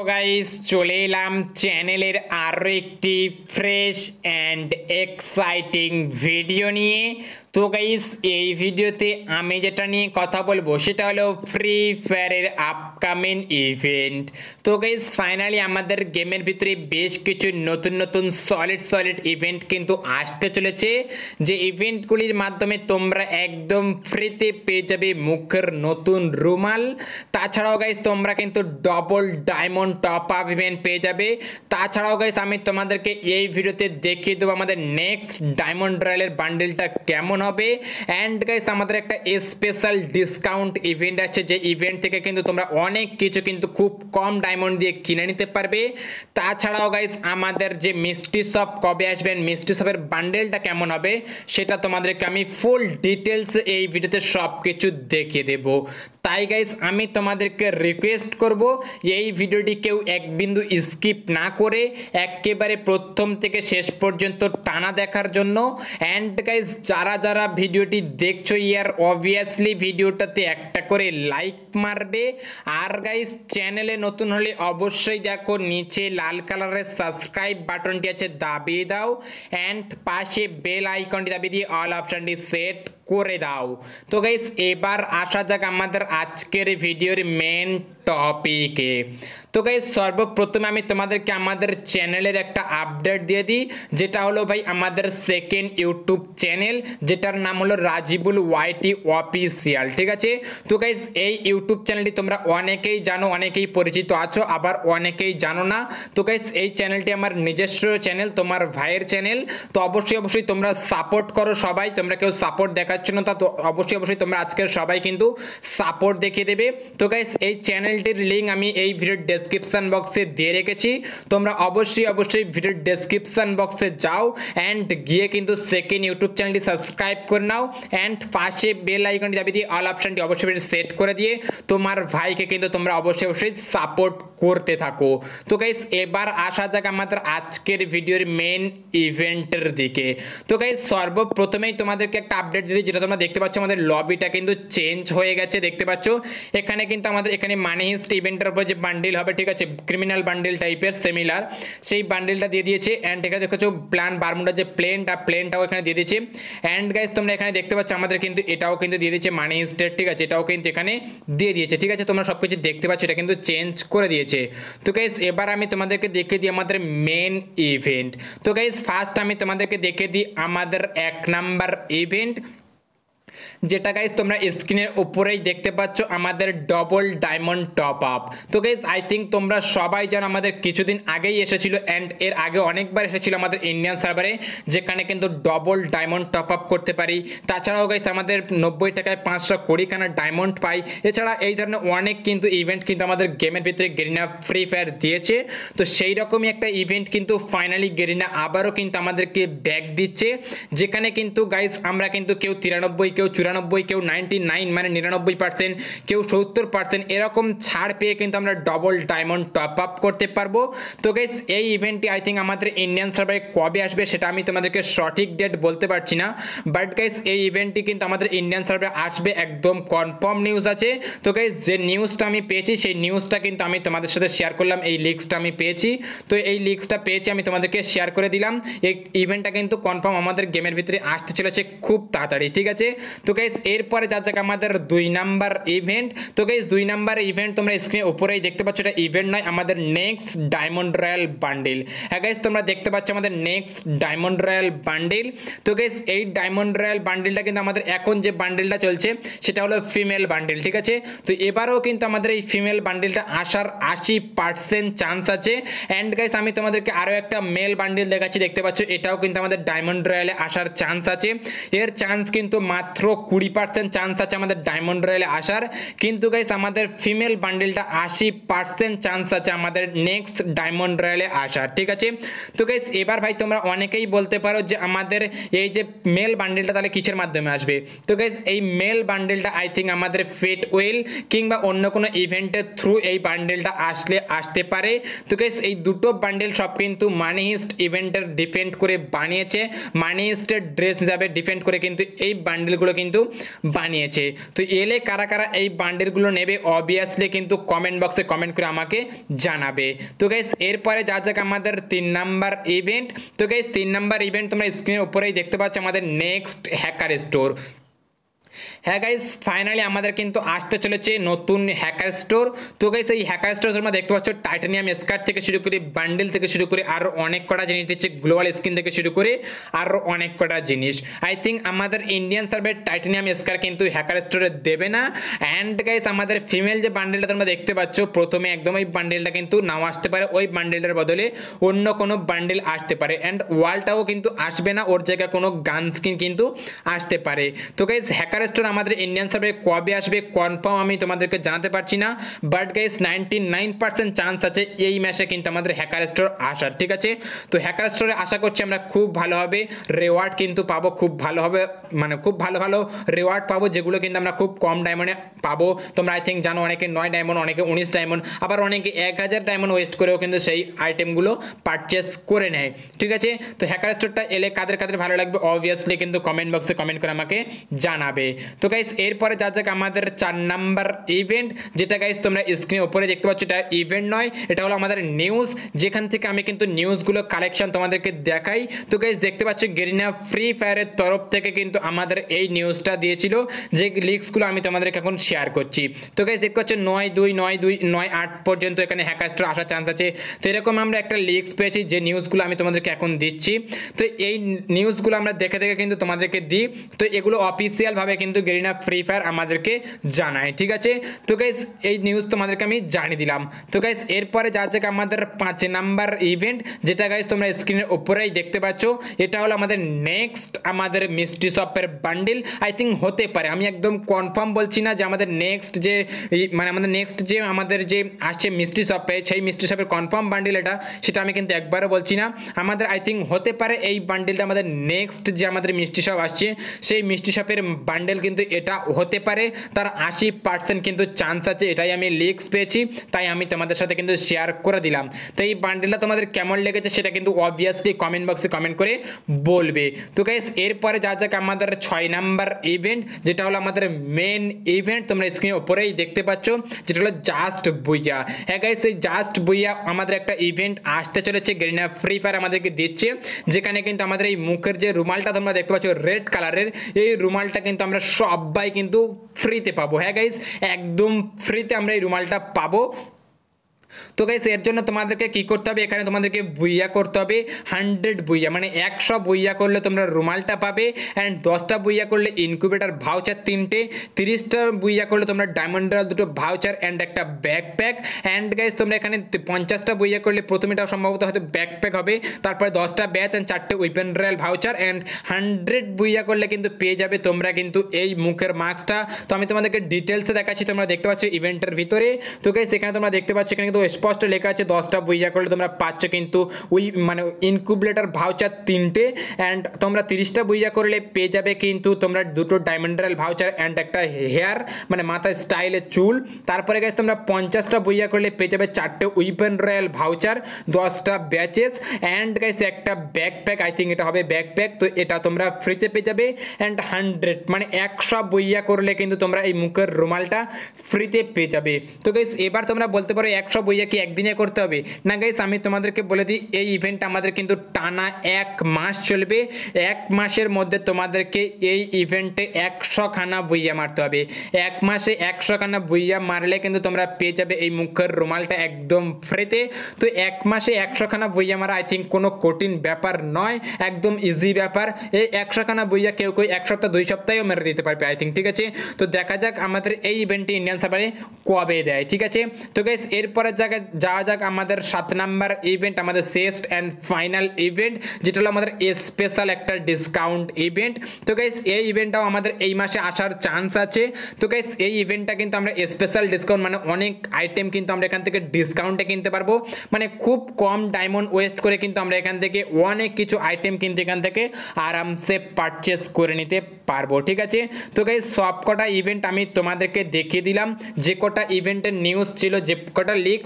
তো গাইস চলে এলাম চ্যানেলের আরও একটি ফ্রেশ অ্যান্ড এক্সাইটিং ভিডিও নিয়ে। তো গাইস এই ভিডিওতে আমি যেটা নিয়ে কথা বলবো সেটা হলো ফ্রি ফায়ারের আপকামিং ইভেন্ট। তো গাইস ফাইনালি আমাদের গেমের ভিতরে বেশ কিছু নতুন নতুন সলিড ইভেন্ট কিন্তু আসতে চলেছে, যে ইভেন্টগুলির মাধ্যমে তোমরা একদম ফ্রিতে পেয়ে যাবে মুখের নতুন রুমাল। তাছাড়াও গাইস তোমরা কিন্তু double diamond top up event পেয়ে যাবে। তাছাড়াও গাইস আমি তোমাদেরকে এই ভিডিওতে দেখিয়ে দেবো আমাদের নেক্সট ডায়মন্ড রয়্যালের বান্ডেলটা কেমন হবে। অ্যান্ড গাইস আমাদের একটা স্পেশাল ডিসকাউন্ট ইভেন্ট আছে, যে ইভেন্ট থেকে কিন্তু তোমরা অনেক কিছু কিন্তু খুব কম ডায়মন্ড দিয়ে কিনে নিতে পারবে। তাছাড়াও গাইস আমাদের যে মিস্ট্রি শপ কবে আসবেন, মিস্ট্রি শপের বান্ডেলটা কেমন হবে সেটা তোমাদেরকে আমি ফুল ডিটেলস এই ভিডিওতে সব কিছু দেখিয়ে দেবো। তাই গাইস আমি তোমাদেরকে রিকোয়েস্ট করব এই ভিডিওটি কেউ এক বিন্দু স্কিপ না করে একেবারে প্রথম থেকে শেষ পর্যন্ত টানা দেখার জন্য। অ্যান্ড গাইস যারা যারা ভিডিওটি দেখছো ইয়ার অবভিয়াসলি ভিডিওটাতে একটা করে লাইক মারবে। আর গাইস চ্যানেলে নতুন হলে অবশ্যই দেখো নিচে লাল কালারের সাবস্ক্রাইব বাটনটি আছে, দাবিয়ে দাও। অ্যান্ড পাশে বেল আইকনটি দাবিয়ে দিয়ে অল অপশনটি সেট করে দাও। তো গাইস এবার আসা যাক আমাদের আজকের ভিডিওর মেন টপিকে। তো গাইস সর্বপ্রথমে আমি তোমাদেরকে আমাদের চ্যানেলের একটা আপডেট দিয়ে দিই, যেটা হলো ভাই আমাদের সেকেন্ড ইউটিউব চ্যানেল, যেটার নাম হলো রাজিবুল ওয়াইটি অফিসিয়াল। ঠিক আছে, তো গাইস এই ইউটিউব চ্যানেলটি তোমরা অনেকেই জানো, অনেকেই পরিচিত আছো, আবার অনেকেই জানো না। তো গাইস এই চ্যানেলটি আমার নিজস্ব চ্যানেল, তোমার ভাইয়ের চ্যানেল। তো অবশ্যই তোমরা সাপোর্ট করো সবাই, তোমরা কেউ সাপোর্ট দেখাচ্ছ না, তা তো অবশ্যই তোমরা আজকের সবাই কিন্তু সাপোর্ট দেখিয়ে দেবে। তো গাইস এই চ্যানেলটির লিঙ্ক আমি এই ভিডিওর ডেসক্রিপশন বক্সে দিয়ে রেখেছি, তোমরা অবশ্যই ভিডিওর ডেসক্রিপশন বক্সে যাও অ্যান্ড গিয়ে কিন্তু সেকেন্ড ইউটিউব চ্যানেলটি সাবস্ক্রাইব করে নাও। অ্যান্ড পাশে বেল আইকনটি দাবি দিয়ে অল অপশনটি অবশ্যই সেট করে দিয়ে তোমার ভাইকে কিন্তু তোমরা অবশ্যই সাপোর্ট করতে থাকো। তো গাইস এবার আসা যাক আমাদের আজকের ভিডিওর মেন ইভেন্টের দিকে। তো গাইস সর্বপ্রথমেই তোমাদেরকে একটা আপডেট দিই, যেটা তোমরা দেখতে পাচ্ছ আমাদের লবিটা কিন্তু চেঞ্জ হয়ে গেছে। দেখতে পাচ্ছ এখানে কিন্তু আমাদের এখানে মানি হিস্ট ইভেন্টের উপর যে বান্ডিল হবে, ঠিক আছে, ক্রিমিনাল বান্ডিল টাইপের সিমিলার, সেই বান্ডিলটা দিয়ে দিয়েছে। অ্যান্ড এখানে দেখছো প্ল্যান বারমুডা যে প্লেনটাও এখানে দিয়ে দিয়েছে। অ্যান্ড গাইস তোমরা এখানে দেখতে পাচ্ছ আমাদের কিন্তু এটাও কিন্তু দিয়ে দিয়েছে মানি হিস্টের, ঠিক আছে, এটাও কিন্তু এখানে দিয়ে দিয়েছে। ঠিক আছে, তোমরা সব কিছু দেখতে পাচ্ছ, এটা কিন্তু চেঞ্জ করে দিয়েছে। তো গাইস এবার আমি তোমাদেরকে দেখিয়ে দিই আমাদের মেন ইভেন্ট। তো গাইস ফার্স্ট আমি তোমাদেরকে দেখিয়ে দিই আমাদের 1 নাম্বার ইভেন্ট, যেটা গাইস তোমরা স্ক্রিনের উপরেই দেখতে পাচ্ছ আমাদের ডবল ডায়মন্ড টপ আপ। তো গাইস আই থিঙ্ক তোমরা সবাই জানো আমাদের কিছুদিন আগেই এসেছিল, অ্যান্ড এর আগে অনেকবার এসেছিল আমাদের ইন্ডিয়ান সার্ভারে, যেখানে কিন্তু ডবল ডায়মন্ড টপ আপ করতে পারি। তাছাড়াও গাইস আমাদের 90 টাকায় 520 খানা ডায়মন্ড পাই। এছাড়া এই ধরনের অনেক কিন্তু ইভেন্ট কিন্তু আমাদের গেমের ভিতরে গেরিনা ফ্রি ফায়ার দিয়েছে। তো সেই রকমই একটা ইভেন্ট কিন্তু ফাইনালি গেরিনা আবারও কিন্তু আমাদেরকে ব্যাক দিচ্ছে, যেখানে কিন্তু গাইস আমরা কিন্তু কেউ 93, কেউ 94, কেউ 99 মানে 99%, কেউ 70% এরকম ছাড় পেয়ে কিন্তু আমরা ডবল ডায়মন্ড টপ আপ করতে পারবো। তো গাইস এই ইভেন্টটি আই থিঙ্ক আমাদের ইন্ডিয়ান সার্ভারে কবে আসবে সেটা আমি তোমাদেরকে সঠিক ডেট বলতে পারছি না, বাট গাইস এই ইভেন্টটি কিন্তু আমাদের ইন্ডিয়ান সার্ভারে আসবে, একদম কনফার্ম নিউজ আছে। তো গাইস যে নিউজটা আমি পেয়েছি সেই নিউজটা কিন্তু আমি তোমাদের সাথে শেয়ার করলাম, এই লিক্সটা আমি পেয়েছি। তো এই লিক্সটা পেয়েছি আমি তোমাদেরকে শেয়ার করে দিলাম। এই ইভেন্টটা কিন্তু কনফার্ম আমাদের গেমের ভিতরে আসতে চলেছে খুব তাড়াতাড়ি। ঠিক আছে, তো গাইস এরপরে যা যাক আমাদের 2 নাম্বার ইভেন্ট। তো গাইস 2 নাম্বার ইভেন্ট তোমরা স্ক্রিনে উপরেই দেখতে পাচ্ছ, এটা ইভেন্ট নয়, আমাদের নেক্সট ডায়মন্ড রয়্যাল বান্ডিল। হ্যাঁ গাইস তোমরা দেখতে পাচ্ছ আমাদের নেক্সট ডায়মন্ড রয়্যাল বান্ডিল। তো গাইস এই ডায়মন্ড রয়্যাল বান্ডিলটা কিন্তু আমাদের এখন যে বান্ডিলটা চলছে সেটা হলো ফিমেল বান্ডিল। ঠিক আছে, তো এবারেও কিন্তু আমাদের এই ফিমেল বান্ডিলটা আসার 80% চান্স আছে। অ্যান্ড গাইস আমি তোমাদেরকে আরও একটা মেল বান্ডিল দেখাচ্ছি, দেখতে পাচ্ছ এটাও কিন্তু আমাদের ডায়মন্ড রয়্যালে আসার চান্স আছে। এর চান্স কিন্তু মাত্র 20% চান্স আছে আমাদের ডায়মন্ড রয়্যালে আসার, কিন্তু গাইস আমাদের ফিমেল বান্ডেলটা 80% চান্স আছে আমাদের নেক্সট ডায়মন্ড রয়্যালে আসার। ঠিক আছে, তো গাইস এবার ভাই তোমরা অনেকেই বলতে পারো যে আমাদের এই যে মেল বান্ডেলটা তাহলে কিসের মাধ্যমে আসবে। তো গাইস এই মেল বান্ডেলটা আই থিঙ্ক আমাদের ফেট ওয়েল কিংবা অন্য কোনো ইভেন্টের থ্রু এই বান্ডেলটা আসতে পারে। তো গাইস এই দুটো বান্ডেল সব কিন্তু মানি হিস্ট ইভেন্টের ডিপেন্ড করে বানিয়েছে, মানি হিস্টের ড্রেস হিসাবে ডিপেন্ড করে কিন্তু এই বান্ডেলগুলো বান্ডেলগুলো কিন্তু বানিয়েছে। তো এলে কারা কারা এই বান্ডেলগুলো নেবে অবভিয়াসলি কিন্তু কমেন্ট বক্সে কমেন্ট করে আমাকে জানাবে। তো গাইস এরপরে যা যাক আমাদের 3 নাম্বার ইভেন্ট। তো গাইস 3 নাম্বার ইভেন্ট তোমরা স্ক্রিনের উপরেই দেখতে পাচ্ছ আমাদের নেক্সট হ্যাকার স্টোর। হ্যাঁ গাইস ফাইনালি আমাদের কিন্তু আসতে চলেছে নতুন হ্যাকার স্টোর। তো গাইস এই হ্যাকার স্টোর তোমরা দেখতে পাচ্ছ টাইটানিয়াম স্কার্ট থেকে শুরু করে বান্ডেল থেকে শুরু করে আরও অনেক কটা জিনিস দিচ্ছে, গ্লোবাল স্কিন থেকে শুরু করে আরও অনেক কটা জিনিস। আই থিঙ্ক আমাদের ইন্ডিয়ান সার্ভে টাইটানিয়াম স্কার কিন্তু হ্যাকার স্টোরে দেবে না। অ্যান্ড গাইস আমাদের ফিমেল যে বান্ডেলটা তোমরা দেখতে পাচ্ছ প্রথমে একদম ওই বান্ডেলটা কিন্তু নাও আসতে পারে, ওই বান্ডেলটার বদলে অন্য কোনো বান্ডেল আসতে পারে। অ্যান্ড ওয়ালটাও কিন্তু আসবে না, ওর জায়গায় কোনো গান স্কিন কিন্তু আসতে পারে। তো গাইস হ্যাকার স্টোর আমাদের ইন্ডিয়ান সার্ভে কবে আসবে কনফার্ম আমি তোমাদেরকে জানাতে পারছি না, বাট গাইস 99% চান্স আছে এই ম্যাচে কিন্তু আমাদের হ্যাকার স্টোর আসার। ঠিক আছে, তো হ্যাকার স্টোরে আশা করছি আমরা খুব ভালো হবে রেওয়ার্ড কিন্তু পাবো, খুব ভালো হবে, মানে খুব ভালো ভালো রেওয়ার্ড পাবো, যেগুলো কিন্তু আমরা খুব কম ডায়মন্ডে পাবো। তোমরা আই থিঙ্ক জানো অনেকে 9 ডায়মন্ড, অনেকে 19 ডায়মন্ড, আবার অনেকে 1000 ডায়মন্ড ওয়েস্ট করেও কিন্তু সেই আইটেমগুলো পারচেস করে নেয়। ঠিক আছে, তো হ্যাকার স্টোরটা এলে কাদের কাদের ভালো লাগবে অবভিয়াসলি কিন্তু কমেন্ট বক্সে কমেন্ট করে আমাকে জানাবে। তো গাইস এরপরে যা যাক আমাদের 4 নাম্বার ইভেন্ট, যেটা গাইস তোমরা স্ক্রিনের উপরে দেখতে পাচ্ছ, এটা ইভেন্ট নয়, এটা হলো আমাদের নিউজ, যেখান থেকে আমি কিন্তু নিউজগুলো কালেকশন তোমাদেরকে দেখাই। তো গাইস দেখতে পাচ্ছ গেরিনা ফ্রি ফায়ারের তরফ থেকে কিন্তু আমাদের এই নিউজটা দিয়েছিল, যে লিক্সগুলো আমি তোমাদেরকে এখন শেয়ার করছি। তো গাইস দেখতে পাচ্ছ 9/2/9/8 পর্যন্ত এখানে হ্যাকার স্টোর আসার চান্স আছে। তো এরকম আমরা একটা লিক্স পেয়েছি যে নিউজগুলো আমি তোমাদেরকে এখন দিচ্ছি। তো এই নিউজগুলো আমরা দেখে দেখে কিন্তু তোমাদেরকে দিই। তো এগুলো অফিসিয়ালভাবে কিন্তু গেরিনা ফ্রি ফায়ার আমাদেরকে জানায়। ঠিক আছে, তো গাইস এই নিউজ তোমাদেরকে আমি জানিয়ে দিলাম। তো গাইস এরপরে যা যাক আমাদের 5 নাম্বার ইভেন্ট, যেটা গাইস তোমরা স্ক্রিনের উপরেই দেখতে পাচ্ছ, এটা হলো আমাদের নেক্সট আমাদের মিস্ট্রি শপের বান্ডিল। আই থিঙ্ক হতে পারে, আমি একদম কনফার্ম বলছি না যে আমাদের নেক্সট যে মানে আমাদের নেক্সট যে আমাদের যে আসছে মিস্ট্রি শপে, সেই মিস্ট্রি শপের কনফার্ম বান্ডিল এটা, সেটা আমি কিন্তু একবারও বলছি না। আমাদের আই থিঙ্ক হতে পারে এই বান্ডিলটা আমাদের নেক্সট যে আমাদের মিস্ট্রি শপ আসছে সেই মিস্ট্রি শপের বান্ডেল কিন্তু এটা হতে পারে, তার 80% কিন্তু চান্স আছে, এটাই আমি লিক্স পেয়েছি, তাই আমি তোমাদের সাথে কিন্তু শেয়ার করে দিলাম। তো এই বান্ডেলটা তোমাদের কেমন লেগেছে সেটা কিন্তু অবভিয়াসলি কমেন্ট বক্সে কমেন্ট করে বলবে। তো গাইস এরপরে যা যাক আমাদের 6 নাম্বার ইভেন্ট, যেটা হলো আমাদের মেন ইভেন্ট, তোমরা স্ক্রিনের উপরেই দেখতে পাচ্ছ, যেটা হলো জাস্ট বুইয়া। হ্যাঁ গাইস এই জাস্ট বুইয়া আমাদের একটা ইভেন্ট আসতে চলেছে, গেরিনা ফ্রি ফায়ার আমাদেরকে দিচ্ছে, যেখানে কিন্তু আমাদের এই মুখের যে রুমালটা তোমরা দেখতে পাচ্ছ রেড কালারের, এই রুমালটা কিন্তু আমরা সবাই কিন্তু ফ্রিতে পাবো। হ্যাঁ গাইস একদম ফ্রিতে আমরা এই রুমালটা পাবো। তো গাইস এর জন্য তোমাদেরকে কি করতে হবে, এখানে তোমাদেরকে বুইয়া করতে হবে 100 বুইয়া, মানে 100 বুইয়া করলে তোমরা রুমালটা পাবে। অ্যান্ড 10টা বুইয়া করলে ইনকিউবেটর ভাউচার 3টে, 30টা বুইয়া করলে তোমরা ডায়মন্ড রয়্যাল 2টো ভাউচার অ্যান্ড একটা ব্যাকপ্যাক। অ্যান্ড গাইস তোমরা এখানে 50টা বুইয়া করলে প্রথমেটা সম্ভবত হয়তো ব্যাকপ্যাক হবে, তারপরে 10টা ব্যাচ অ্যান্ড 4টে weapon royal voucher. And 100 booyah করলে কিন্তু পেয়ে যাবে তোমরা কিন্তু এই মুখের মাস্কটা। তো আমি তোমাদেরকে ডিটেলসে দেখাচ্ছি, তোমরা দেখতে পাচ্ছ ইভেন্টের ভিতরে। তো গাইস এখানে তোমরা দেখতে পাচ্ছ এখানে কিন্তু স্পষ্ট লেখা আছে 10টা বুইয়া করলে তোমরা পাচ্ছ কিন্তু ওই মানে ইনকিউবেটর ভাউচার 3টে। অ্যান্ড তোমরা 30টা বুইয়া করলে পেয়ে যাবে কিন্তু তোমরা 2টো ডায়মন্ড রয়্যাল ভাউচার অ্যান্ড একটা হেয়ার মানে মাথায় স্টাইলের চুল। তারপরে গাইস তোমরা 50টা বুইয়া করলে পেয়ে যাবে 4টে উইপন রয়্যাল ভাউচার, 10টা ব্যাচেস অ্যান্ড গাইস একটা ব্যাকপ্যাক, আই থিঙ্ক এটা হবে ব্যাকপ্যাক। তো এটা তোমরা ফ্রিতে পেয়ে যাবে। অ্যান্ড 100 মানে 100 বুইয়া করলে কিন্তু তোমরা এই মুখের রুমালটা ফ্রিতে পেয়ে যাবে। তো গাইস এবার তোমরা বলতে পারো 100 বুইয়া কি একদিনে করতে হবে? না গাইস আমি তোমাদেরকে বলে দিই, এই ইভেন্ট আমাদের কিন্তু টানা 1 মাস চলবে। 1 মাসের মধ্যে তোমাদেরকে এই ইভেন্টে 100 খানা বুইয়া মারতে হবে। 1 মাসে 100 খানা বুইয়া মারলে কিন্তু তোমরা পেয়ে যাবে এই মুখের রুমালটা একদম ফ্রিতে। তো 1 মাসে 100 খানা বুইয়া মারা আই থিঙ্ক কোনো কঠিন ব্যাপার নয়, একদম ইজি ব্যাপার। এই 100 খানা বুইয়া কেউ কেউ 1 সপ্তাহ 2 সপ্তাহেও মেরে দিতে পারবে আই থিঙ্ক। ঠিক আছে, তো দেখা যাক আমাদের এই ইভেন্টটি ইন্ডিয়ান সার্ভারে কবে দেয়। ঠিক আছে, তো গাইস এরপরে যাওয়া যাক আমাদের 7 নাম্বার ইভেন্ট, আমাদের শেষ অ্যান্ড ফাইনাল ইভেন্ট, যেটা হলো আমাদের স্পেশাল একটা ডিসকাউন্ট ইভেন্ট। তো গাইস এই ইভেন্টটাও আমাদের এই মাসে আসার চান্স আছে। তো গাইস এই ইভেন্টটা কিন্তু আমরা স্পেশাল ডিসকাউন্ট মানে অনেক আইটেম কিন্তু আমরা এখান থেকে ডিসকাউন্টে কিনতে পারবো, মানে খুব কম ডায়মন্ড ওয়েস্ট করে কিন্তু আমরা এখান থেকে অনেক কিছু আইটেম কিন্তু এখান থেকে আরামসে পারচেস করে নিতে পারবো। ঠিক আছে, তো গাইস সব কটা ইভেন্ট আমি তোমাদেরকে দেখিয়ে দিলাম, যে কটা ইভেন্টের নিউজ ছিল, যে কটা লিক্স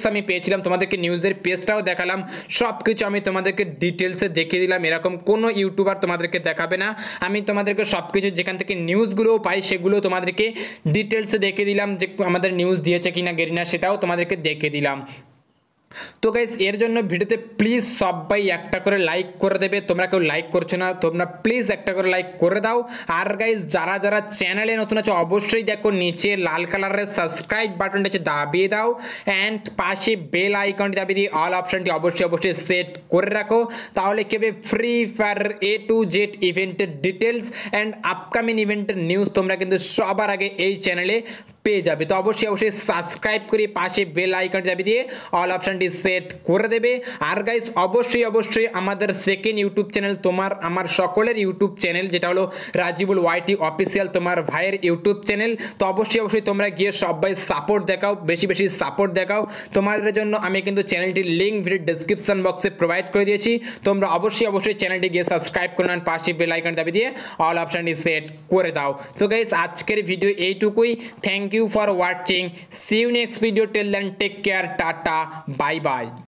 আমি পেয়েছিলাম, তোমাদেরকে নিউজের পেজটাও দেখালাম, সব কিছু আমি তোমাদেরকে ডিটেলসে দেখিয়ে দিলাম। এরকম কোনো ইউটিউবার তোমাদেরকে দেখাবে না। আমি তোমাদেরকে সব কিছু যেখান থেকে নিউজগুলোও পাই সেগুলো তোমাদেরকে ডিটেলসে দেখিয়ে দিলাম, যে আমাদের নিউজ দিয়েছে কিনা গেরিনা সেটাও তোমাদেরকে দেখিয়ে দিলাম। তো গাইস এর জন্য ভিডিওতে প্লিজ সবাই একটা করে লাইক করে দেবে, তোমরা কেউ লাইক করছো না, তোমরা প্লিজ একটা করে লাইক করে দাও। আর গাইস যারা যারা চ্যানেলে নতুন আছে অবশ্যই দেখো নিচে লাল কালারের সাবস্ক্রাইব বাটনটা আছে দাবিয়ে দাও, অ্যান্ড পাশে বেল আইকনটি দাবিয়ে দিয়ে অল অপশনটি অবশ্যই সেট করে রাখো। তাহলে কি হবে, Free Fire A to Z ইভেন্টের ডিটেলস অ্যান্ড আপকামিং ইভেন্টের নিউজ তোমরা কিন্তু সবার আগে এই চ্যানেলে পেয়ে যাবে। তো অবশ্যই সাবস্ক্রাইব করে পাশে বেল আইকনটি দাবিয়ে দিয়ে অল অপশনটি সেট করে দেবে। আর গাইস অবশ্যই আমাদের সেকেন্ড ইউটিউব চ্যানেল, তোমার আমার সকলের ইউটিউব চ্যানেল, যেটা হলো রাজিবুল YT অফিসিয়াল, তোমার ভাইয়ের ইউটিউব চ্যানেল। তো অবশ্যই তোমরা গিয়ে সবাই সাপোর্ট দেখাও, বেশি সাপোর্ট দেখাও। তোমাদের জন্য আমি কিন্তু চ্যানেলটির লিঙ্ক ভিডিও ডেসক্রিপশন বক্সে প্রোভাইড করে দিয়েছি। তোমরা অবশ্যই চ্যানেলটি গিয়ে সাবস্ক্রাইব করে নেন, পাশে বেল আইকন দাবিয়ে দিয়ে অল অপশনটি সেট করে দাও। তো গাইস আজকের ভিডিও এইটুকুই। Thank you for watching. See you next video. Till then, take care. Tata. Bye bye.